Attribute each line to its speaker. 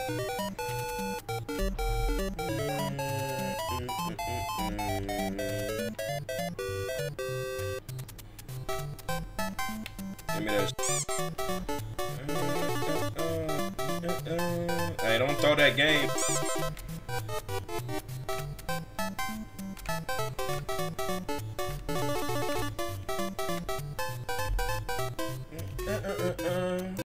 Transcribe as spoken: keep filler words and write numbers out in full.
Speaker 1: Give me this. Hey, don't throw that game.